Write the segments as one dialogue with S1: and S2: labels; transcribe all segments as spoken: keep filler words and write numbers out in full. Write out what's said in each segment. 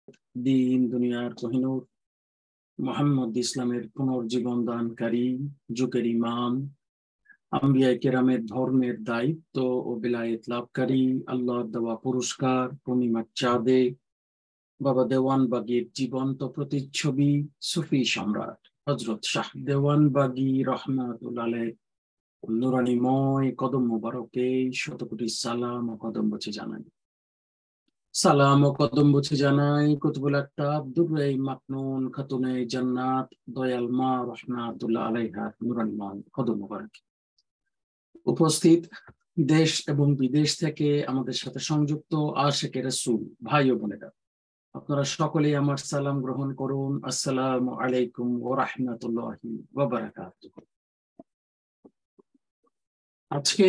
S1: দিন দুনিয়ার কোহিনূর মুহাম্মদ ইসলামের পুনর্জীবন দানকারী, যুগের ইমাম, আম্বিয়া কেরামের ধর্মের দায়িত্ব ও বিলায়েত লাভকারী, আল্লাহর দেওয়া পুরস্কার পূর্ণিমার চাঁদে বাবা দেওয়ানবাগীর জীবন্ত প্রতিচ্ছবি সুফি সম্রাট হযরত শাহ দেওয়ানবাগী রহমাতুল্লাহ আলাইহির নুরানিময় কদম মোবারকে শত কোটি সালাম ও কদম বছে জানাই। সালাম ও কদম বছে জানাই কুতুবুল আকতাব দুররাই মাকনুন খাতুনে জান্নাত দয়াল মা রহমাতুল্লাহ আলাইহা নুরানিময় কদম মোবারক। উপস্থিত দেশ এবং বিদেশ থেকে আমাদের সাথে সংযুক্ত আশিকে রাসূল ভাই ও বোনেরা, আপনারা সকলেই আমার সালাম গ্রহণ করুন। আসসালামু আলাইকুম ওয়া রাহমাতুল্লাহি ওয়া বারাকাতুহু। আজকে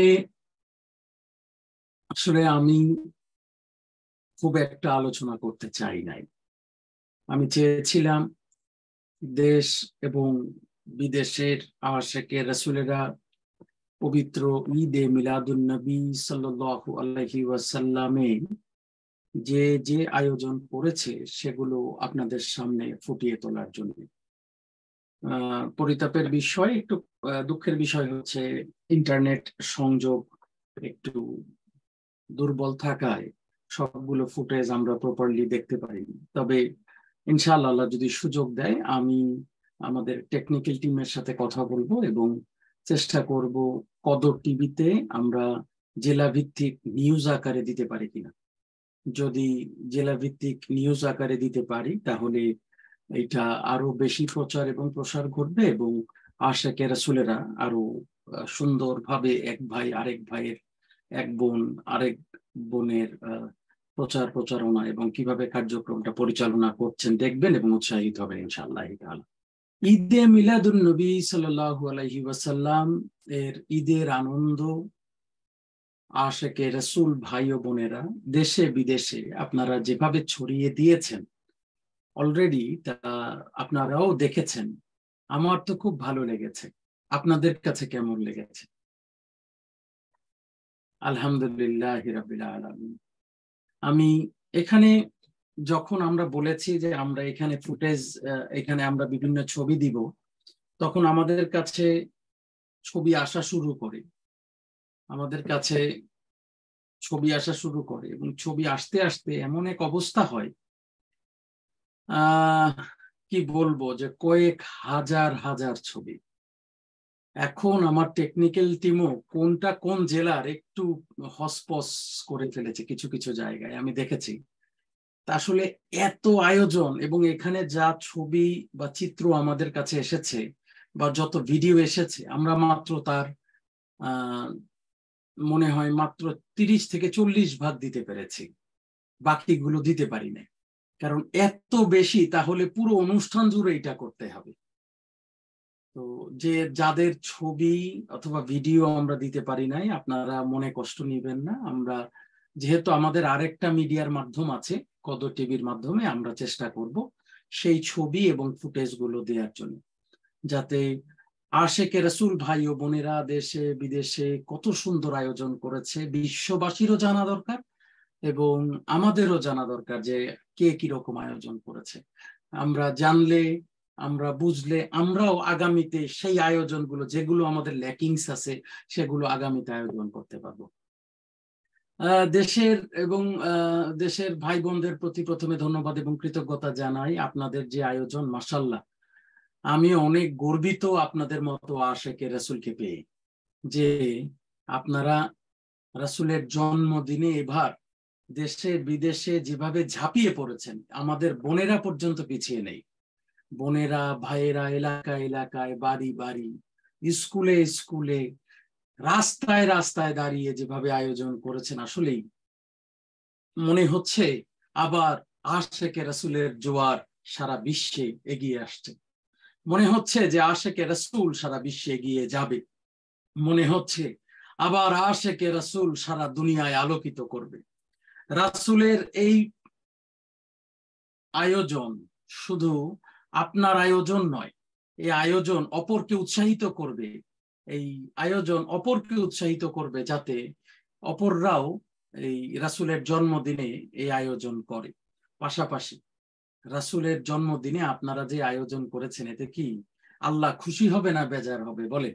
S1: আসলে আমি খুব একটা আলোচনা করতে চাই নাই। আমি চেয়েছিলাম দেশ এবং বিদেশের আশিকে রাসূলেরা পবিত্র ঈদে মিলাদুন নবী সাল্লাল্লাহু আলাইহি ওয়াসাল্লামে যে যে আয়োজন করেছে সেগুলো আপনাদের সামনে ফুটিয়ে তোলার জন্য। আহ পরিতাপের বিষয়, একটু দুঃখের বিষয় হচ্ছে ইন্টারনেট সংযোগ একটু দুর্বল থাকায় সবগুলো ফুটেজ আমরা প্রপারলি দেখতে পারিনি। তবে ইনশাআল্লাহ আল্লাহ যদি সুযোগ দেয় আমি আমাদের টেকনিক্যাল টিমের সাথে কথা বলবো এবং চেষ্টা করব কদর টিভিতে আমরা জেলা ভিত্তিক নিউজ আকারে দিতে পারি কিনা। যদি জেলা ভিত্তিক নিউজ আকারে দিতে পারি তাহলে এটা আরো বেশি প্রচার এবং প্রসার ঘটবে এবং আশিকে রাসূলেরা আরো সুন্দরভাবে এক ভাই আরেক ভাইয়ের, এক বোন আরেক বোনের প্রচার প্রচারণা এবং কিভাবে কার্যক্রমটা পরিচালনা করছেন দেখবেন এবং উৎসাহিত হবেন ইনশাআল্লাহ তাআলা। ঈদে মিলাদুন নবী সাল্লাল্লাহু আলাইহি ওয়াসাল্লাম এর ঈদের আনন্দ আশিকে রাসূল ভাই ও বোনেরা দেশে বিদেশে আপনারা যেভাবে ছড়িয়ে দিয়েছেন অলরেডি, তা আপনারাও দেখেছেন। আমার তো খুব ভালো লেগেছে। আপনাদের কাছে কেমন লেগেছে? আলহামদুলিল্লাহ রাব্বিল আলামিন। আমি এখানে যখন আমরা বলেছি যে আমরা এখানে ফুটেজ, এখানে আমরা বিভিন্ন ছবি দিব, তখন আমাদের কাছে ছবি আসা শুরু করে আমাদের কাছে ছবি আসা শুরু করে এবং ছবি আসতে আসতে এমন এক অবস্থা হয়, আহ কি বলবো, যে কয়েক হাজার হাজার ছবি। এখন আমার টেকনিক্যাল টিমও কোনটা কোন জেলার একটু হসপস করে ফেলেছে কিছু কিছু জায়গায়, আমি দেখেছি। আসলে এত আয়োজন এবং এখানে যা ছবি বা চিত্র আমাদের কাছে এসেছে বা যত ভিডিও এসেছে, আমরা মাত্র তার আহ মনে হয় মাত্র তিরিশ থেকে চল্লিশ ভাগ দিতে পেরেছি, বাকিগুলো দিতে পারি না। কারণ এত বেশি, তাহলে পুরো অনুষ্ঠান জুড়ে এটা করতে হবে। তো যে যাদের ছবি অথবা ভিডিও আমরা দিতে পারি নাই, আপনারা মনে কষ্ট নেবেন না। আমরা যেহেতু আমাদের আরেকটা মিডিয়ার মাধ্যম আছে, কদর টিভির মাধ্যমে, আমরা চেষ্টা করব সেই ছবি এবং ফুটেজ গুলো দেওয়ার জন্য, যাতে আশিকে রাসূল ভাই ও বোনেরা দেশে বিদেশে কত সুন্দর আয়োজন করেছে বিশ্ববাসীরও জানা দরকার এবং আমাদেরও জানা দরকার যে কে কিরকম আয়োজন করেছে। আমরা জানলে, আমরা বুঝলে আমরাও আগামীতে সেই আয়োজনগুলো, যেগুলো আমাদের ল্যাকিংস আছে, সেগুলো আগামীতে আয়োজন করতে পারবো। দেশের এবং দেশের ভাই বোনদের প্রতি প্রথমে ধন্যবাদ এবং কৃতজ্ঞতা জানাই। আপনাদের যে আয়োজন, মাশাআল্লাহ, আমি অনেক গর্বিত আপনাদের মতো আশিকে রাসূলকে পেয়ে, যে আপনারা রাসূলের জন্মদিনে এবার দেশে বিদেশে যেভাবে ঝাঁপিয়ে পড়েছেন, আমাদের বোনেরা পর্যন্ত পিছিয়ে নেই। বোনেরা ভাইয়েরা এলাকায় এলাকায়, বাড়ি বাড়ি, স্কুলে স্কুলে, রাস্তায় রাস্তায় দাঁড়িয়ে যেভাবে আয়োজন করেছেন, আসলেই মনে হচ্ছে আবার আশিকে রাসূলের জোয়ার সারা বিশ্বে এগিয়ে আসছে। মনে হচ্ছে যে আশিকে রাসূল সারা বিশ্বে এগিয়ে যাবে। মনে হচ্ছে আবার আশিকে রাসূল সারা দুনিয়ায় আলোকিত করবে। রাসূলের এই আয়োজন শুধু আপনার আয়োজন নয়, এই আয়োজন অপরকে উৎসাহিত করবে। এই আয়োজন অপরকে উৎসাহিত করবে যাতে অপররাও এই রাসূলের জন্মদিনে এই আয়োজন করে। পাশাপাশি রাসূলের জন্মদিনে আপনারা যে আয়োজন করেছেন, এতে কি আল্লাহ খুশি হবে না বেজার হবে বলেন?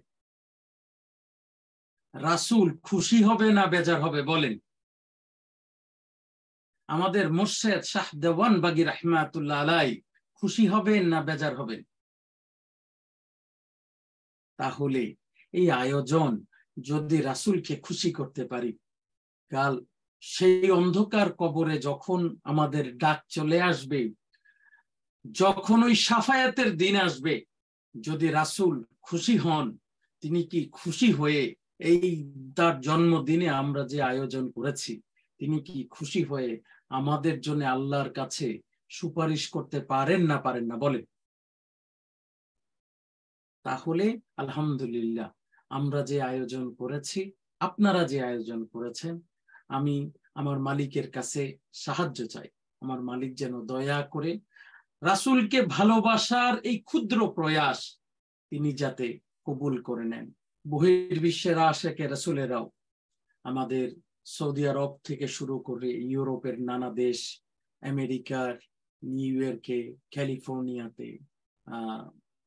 S1: রাসূল খুশি হবে না বেজার হবে বলেন? আমাদের মুর্শেদ শাহ দেওয়ানবাগী রাহমাতুল্লাহ আলাইহি খুশি হবেন না বেজার হবেন? তাহলে এই আয়োজন যদি রাসূলকে খুশি করতে পারি, কাল সেই অন্ধকার কবরে যখন আমাদের ডাক চলে আসবে, যখন ওই সাফায়াতের দিন আসবে, যদি রাসূল খুশি হন, তিনি কি খুশি হয়ে এই তার জন্মদিনে আমরা যে আয়োজন করেছি, তিনি কি খুশি হয়ে আমাদের জন্য আল্লাহর কাছে সুপারিশ করতে পারেন না পারেন না বলেন? তাহলে আলহামদুলিল্লাহ, আমরা যে আয়োজন করেছি, আপনারা যে আয়োজন করেছেন, আমি আমার মালিকের কাছে সাহায্য চাই। আমার মালিক যেন দয়া করে রাসূলকে ভালোবাসার এই ক্ষুদ্র প্রয়াস তিনি যাতে কবুল করে নেন। বহির্বিশ্বের আশেকে রাসূলেরাও আমাদের সৌদি আরব থেকে শুরু করে ইউরোপের নানা দেশ, আমেরিকার নিউ ইয়র্কে, ক্যালিফোর্নিয়াতে, আহ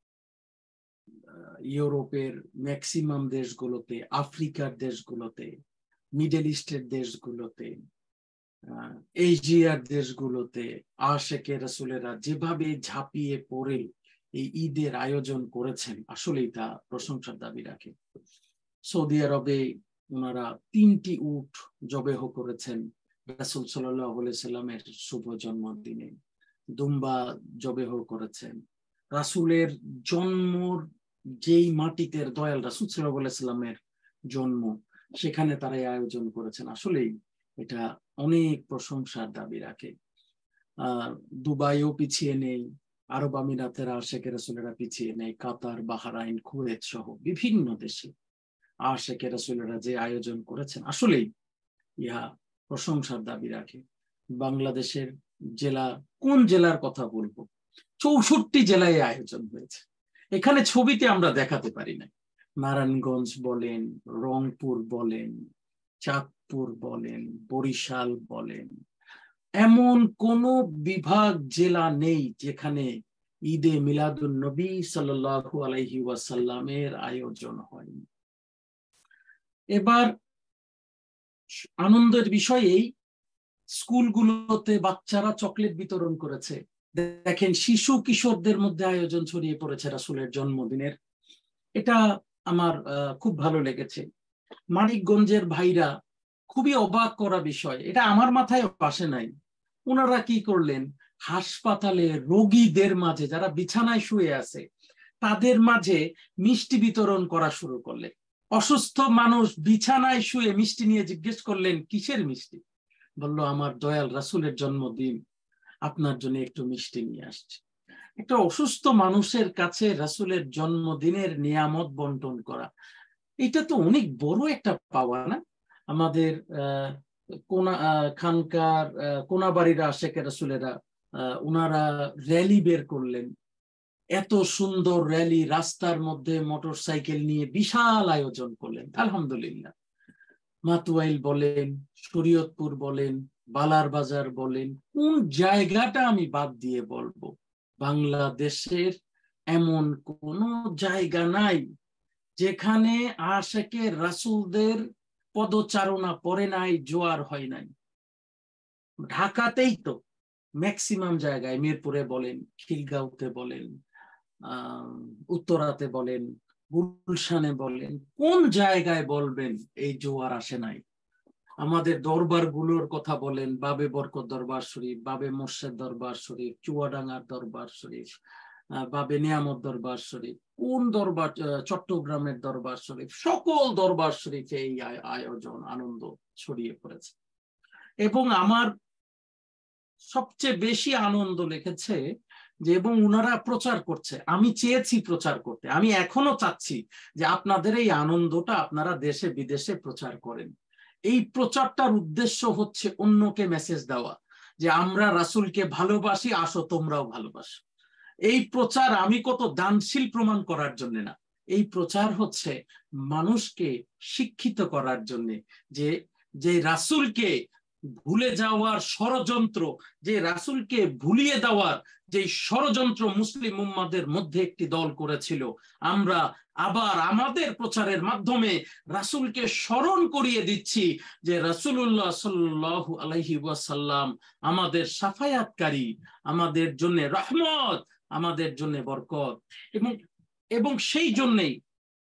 S1: ইউরোপের ম্যাক্সিমাম দেশগুলোতে, আফ্রিকার দেশগুলোতে, মিডল ইস্টের দেশগুলোতে, এশিয়ার দেশগুলোতে আশেকে রাসূলেরা যেভাবে ঝাঁপিয়ে পড়ে এই ঈদের আয়োজন করেছেন, আসলেই তা প্রশংসার দাবি রাখে। সৌদি আরবে ওনারা তিনটি উট জবেহ করেছেন রাসূল সাল্লাল্লাহু আলাইহি সাল্লামের শুভ জন্মদিনে। দুম্বা জবেহ করেছেন। রাসূলের জন্মর যেই মাটিতে দয়াল রাসূল সাল্লাল্লাহু আলাইহি সাল্লামের জন্ম, সেখানে তারা আয়োজন করেছেন। আসলেই এটা অনেক প্রশংসার দাবি রাখে। আহ দুবাইও পিছিয়ে নেই, আরব আমিরাতের আশেকে রাসূলেরা পিছিয়ে নেই, কাতার, বাহরাইন, কুয়েত সহ বিভিন্ন দেশে আশেকে রাসূলেরা যে আয়োজন করেছেন, আসলেই ইহা প্রশংসার দাবি রাখে। বাংলাদেশের জেলা, কোন জেলার কথা বলবো, চৌষট্টি জেলায় আয়োজন হয়েছে। এখানে ছবিতে আমরা দেখাতে পারি না। নারায়ণগঞ্জ বলেন, রংপুর বলেন, চাঁদপুর বলেন, বরিশাল বলেন, এমন কোন বিভাগ জেলা নেই যেখানে ঈদে মিলাদুন নবী সাল্লাল্লাহু আলাইহি ওয়াসাল্লামের আয়োজন হয়নি। এবার আনন্দের বিষয় এই, স্কুলগুলোতে বাচ্চারা চকলেট বিতরণ করেছে। দেখেন, শিশু কিশোরদের মধ্যে আয়োজন ছড়িয়ে পড়েছে রাসূলের জন্মদিনের। এটা আমার খুব ভালো লেগেছে। মানিকগঞ্জের ভাইরা, খুবই অবাক করা বিষয়, এটা আমার মাথায় আসে নাই, ওনারা কি করলেন, হাসপাতালে রোগীদের মাঝে, যারা বিছানায় শুয়ে আছে, তাদের মাঝে মিষ্টি বিতরণ করা শুরু করলেন। অসুস্থ মানুষ বিছানায় শুয়ে মিষ্টি নিয়ে জিজ্ঞেস করলেন, কিসের মিষ্টি? বলল, আমার দয়াল রাসূলের জন্মদিন, আপনার জন্য একটু মিষ্টি নিয়ে আসছে। একটা অসুস্থ মানুষের কাছে রাসূলের জন্মদিনের নিয়ামত বন্টন করা, এটা তো অনেক বড় একটা পাওয়া না? আমাদের আহ কোনা খানকার কোনাবাড়ির আশেকে রাসূলেরা ওনারা র্যালি বের করলেন। এত সুন্দর র্যালি, রাস্তার মধ্যে মোটর সাইকেল নিয়ে বিশাল আয়োজন করলেন। আলহামদুলিল্লাহ। মাতুয়াইল বলেন, শরীয়তপুর বলেন, বালার বাজার বলেন, কোন জায়গাটা আমি বাদ দিয়ে বলবো, বাংলাদেশের এমন কোন জায়গা নাই যেখানে আশেকে রাসূলদের পদচারণা পড়ে নাই, জোয়ার হয় নাই। ঢাকাতেই তো ম্যাক্সিমাম জায়গায়, মিরপুরে বলেন, খিলগাঁওতে বলেন, আহ উত্তরাতে বলেন, গুলশানে বলেন, কোন জায়গায় বলবেন এই জোয়ার আসে নাই? আমাদের দরবার গুলোর কথা বলেন, বাবে বরকত দরবার শরীফ, বাবে মোর্শেদ দরবার শরীফ, চুয়াডাঙ্গার দরবার শরীফ, বাবে নিয়ামত দরবার শরীফ, কোন দরবার, চট্টগ্রামের দরবার শরীফ, সকল দরবার শরীফে এই আয়োজন আনন্দ ছড়িয়ে পড়েছে। এবং আমার সবচেয়ে বেশি আনন্দ লেগেছে যে, এবং ওনারা প্রচার করছে, আমি চেয়েছি প্রচার করতে, আমি এখনো চাচ্ছি যে আপনাদের এই আনন্দটা আপনারা দেশে বিদেশে প্রচার করেন। এই প্রচারটার উদ্দেশ্য হচ্ছে অন্যকে মেসেজ দেওয়া যে আমরা রাসূলকে ভালোবাসি, আসো তোমরাও ভালোবাসো। এই প্রচার আমি কত দানশীল প্রমাণ করার জন্য না, এই প্রচার হচ্ছে মানুষকে শিক্ষিত করার জন্য যে যে রাসূলকে ভুলে যাওয়ার ষড়যন্ত্র, যে রাসূলকে ভুলিয়ে দেওয়ার যে ষড়যন্ত্র মুসলিম উম্মাদের মধ্যে একটি দল করেছিল, আমরা আবার আমাদের প্রচারের মাধ্যমে রাসূলকে স্মরণ করিয়ে দিচ্ছি যে রাসূলুল্লাহ সাল্লাল্লাহু আলাইহি ওয়াসাল্লাম আমাদের শাফায়াতকারী, আমাদের জন্য রহমত, আমাদের জন্য বরকত। এবং এবং সেই জন্যই,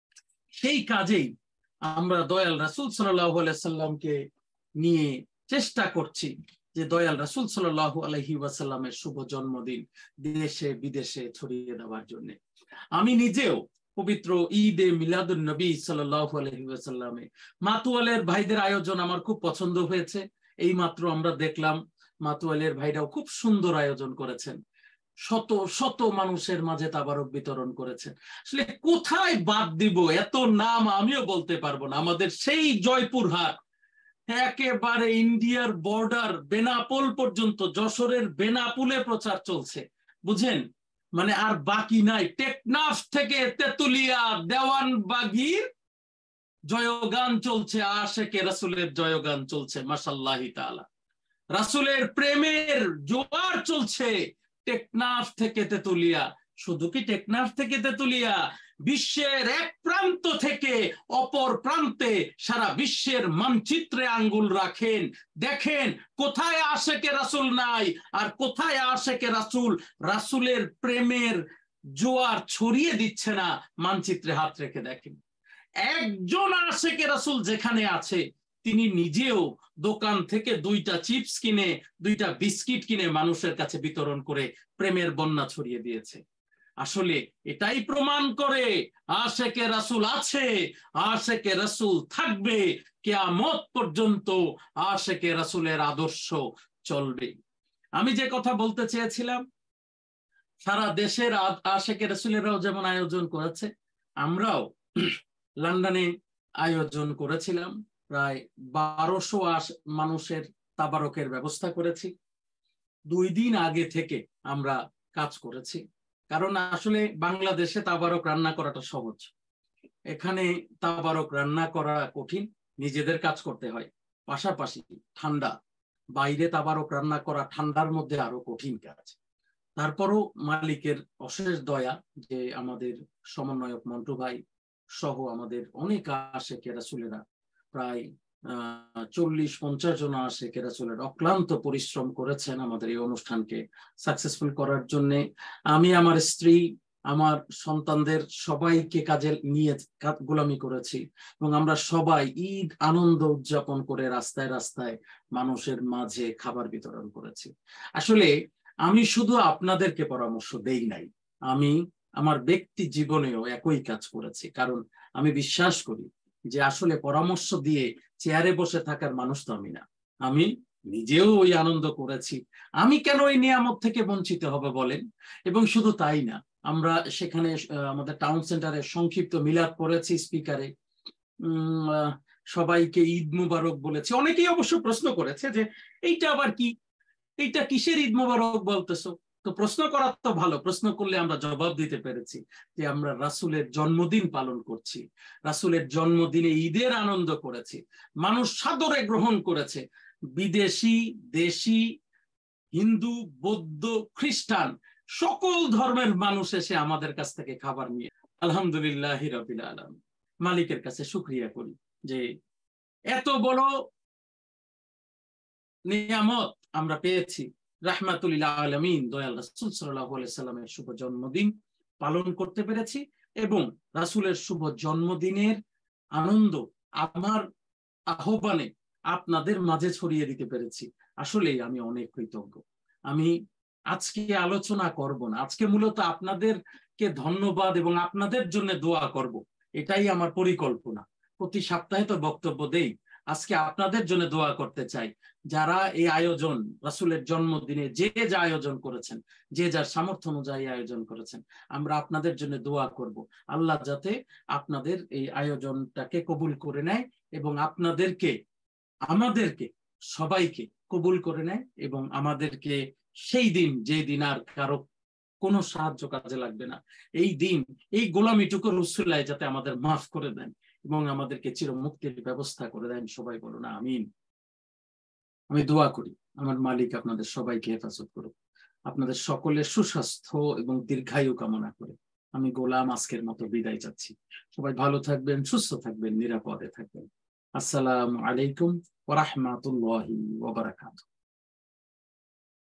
S1: সেই কাজেই আমরা দয়াল রাসূল সাল্লাল্লাহু আলাইহি সাল্লামকে নিয়ে চেষ্টা করছি যে দয়াল রাসূল সাল্লাল্লাহু আলাইহি ওয়াসাল্লামের শুভ জন্মদিন দেশে বিদেশে ছড়িয়ে দেওয়ার জন্য। আমি নিজেও পবিত্র ঈদে মিলাদুন নবী সাল্লাল্লাহু আলাইহি ওয়াসাল্লামে মাতুয়ালের ভাইদের আয়োজন আমার খুব পছন্দ হয়েছে। এই মাত্র আমরা দেখলাম মাতুয়ালের ভাইরাও খুব সুন্দর আয়োজন করেছেন, শত শত মানুষের মাঝে তাবারক বিতরণ করেছেন। আসলে কোথায় বাদ দিব, এত নাম আমিও বলতে পারবো না। আমাদের সেই জয়পুরহাট, একেবারে ইন্ডিয়ার বর্ডার বেনাপোল পর্যন্ত, যশোরের বেনাপুলে প্রচার চলছে, বুঝেন? মানে আর বাকি নাই। টেকনাফ থেকে তেতুলিয়া, দেওয়ানবাগির জয়গান চলছে, আশেকে রাসূলের জয়গান চলছে। মাশাআল্লাহি তাআলা, রাসূলের প্রেমের জোয়ার চলছে টেকনাফ থেকে তেতুলিয়া। শুধু কি টেকনাফ থেকে তেতুলিয়া, বিশ্বের এক প্রান্ত থেকে অপর প্রান্তে সারা বিশ্বের মানচিত্রে আঙ্গুল রাখেন, দেখেন কোথায় আশেকে রাসূল নাই আর কোথায় আশেকে রাসূল রাসূলের প্রেমের জোয়ার ছড়িয়ে দিচ্ছে না, মানচিত্রে হাত রেখে দেখেন। একজন আশেকে রাসূল যেখানে আছে, তিনি নিজেও দোকান থেকে দুইটা চিপস কিনে, দুইটা বিস্কিট কিনে মানুষের কাছে বিতরণ করে প্রেমের বন্যা ছড়িয়ে দিয়েছে। আসলে এটাই প্রমাণ করে আশেকে রাসূল আছে, আশেকে রাসূল থাকবে, কিয়ামত পর্যন্ত আশেকে রাসূলের আদর্শ চলবে। আমি যে কথা বলতে চেয়েছিলাম, সারা দেশের আশেকে রাসূলেরাও যেমন আয়োজন করেছে, আমরাও লন্ডনে আয়োজন করেছিলাম। প্রায় বারোশো মানুষের তাবারকের ব্যবস্থা করেছি। দুই দিন আগে থেকে আমরা কাজ করেছি, কারণ আসলে বাংলাদেশে তাবারক রান্না করাটা সহজ, এখানে তাবারক রান্না করা কঠিন, নিজেদের কাজ করতে হয়। পাশাপাশি ঠান্ডা, বাইরে তাবারক রান্না করা ঠান্ডার মধ্যে আরো কঠিন কাজ। তারপরও মালিকের অশেষ দয়া যে আমাদের সমন্বয়ক মন্টু ভাই সহ আমাদের অনেক আশেকে রাসূলেরা, প্রায় আহ চল্লিশ পঞ্চাশ জন আশেকে রাসূলের অক্লান্ত পরিশ্রম করেছেন আমাদের এই অনুষ্ঠানকে সাকসেসফুল করার জন্য। আমি, আমার স্ত্রী, আমার সন্তানদের সবাইকে কাজে নিয়ে গোলামি করেছি এবং আমরা সবাই ঈদ আনন্দ উদযাপন করে রাস্তায় রাস্তায় মানুষের মাঝে খাবার বিতরণ করেছি। আসলে আমি শুধু আপনাদেরকে পরামর্শ দেই নাই, আমি আমার ব্যক্তি জীবনেও একই কাজ করেছি। কারণ আমি বিশ্বাস করি যে আসলে পরামর্শ দিয়ে চেয়ারে বসে থাকার মানুষ তো আমি না, আমি নিজেও ওই আনন্দ করেছি। আমি কেন ওই নিয়ামত থেকে বঞ্চিত হবে বলেন? এবং শুধু তাই না, আমরা সেখানে আমাদের টাউন সেন্টারে সংক্ষিপ্ত মিলাদ করেছি স্পিকারে, উম সবাইকে ঈদ মুবারক বলেছি। অনেকেই অবশ্য প্রশ্ন করেছে যে এইটা আবার কি, এইটা কিসের ঈদ মুবারক বলতেছো? তো প্রশ্ন করা তো ভালো, প্রশ্ন করলে আমরা জবাব দিতে পেরেছি যে আমরা রাসূলের জন্মদিন পালন করছি, রাসূলের জন্মদিনে ঈদের আনন্দ করেছি, মানুষ সাদরে গ্রহণ করেছে। বিদেশি, দেশি, হিন্দু, বৌদ্ধ, খ্রিস্টান সকল ধর্মের মানুষ এসে আমাদের কাছ থেকে খাবার নিয়ে, আলহামদুলিল্লাহ রাব্বিল আলামিন, মালিকের কাছে শুকরিয়া করি যে এত বড় নিয়ামত আমরা পেয়েছি। রাহমাতুল লিল আলামিন দয়াল রাসূল সাল্লাল্লাহু আলাইহি সাল্লামের শুভ জন্মদিন পালন করতে পেরেছি এবং রাসূলের শুভ জন্মদিনের আনন্দ আমার আহ্বানে আপনাদের মাঝে ছড়িয়ে দিতে পেরেছি। আসলেই আমি অনেক কৃতজ্ঞ। আমি আজকে আলোচনা করব না, আজকে মূলত আপনাদেরকে ধন্যবাদ এবং আপনাদের জন্য দোয়া করব, এটাই আমার পরিকল্পনা। প্রতি সপ্তাহে তো বক্তব্য দেই, আজকে আপনাদের জন্য দোয়া করতে চাই। যারা এই আয়োজন রাসূলের জন্মদিনে যে যা আয়োজন করেছেন, যে যার সামর্থ্য অনুযায়ী আয়োজন করেছেন, আমরা আপনাদের জন্য দোয়া করব আল্লাহ যাতে আপনাদের এই আয়োজনটাকে কবুল করে নেয় এবং আপনাদেরকে, আমাদেরকে সবাইকে কবুল করে নেয় এবং আমাদেরকে সেই দিন, যে দিন আর কারো কোনো সাহায্য কাজে লাগবে না, এই দিন এই গোলামিটুকুর উসিলায় যাতে আমাদের মাফ করে দেন এবং আমাদেরকে চির মুক্তির ব্যবস্থা করে দেন। সবাই বলুন আমিন। আমি দোয়া করি আমার মালিক আপনাদের সবাইকে হেফাজত করুক। আপনাদের সকলের সুস্বাস্থ্য এবং দীর্ঘায়ু কামনা করে আমি গোলাম আজকের মতো বিদায় চাচ্ছি। সবাই ভালো থাকবেন, সুস্থ থাকবেন, নিরাপদে থাকবেন। আসসালামু আলাইকুম ওয়া রাহমাতুল্লাহি ওয়া বারাকাতুহু।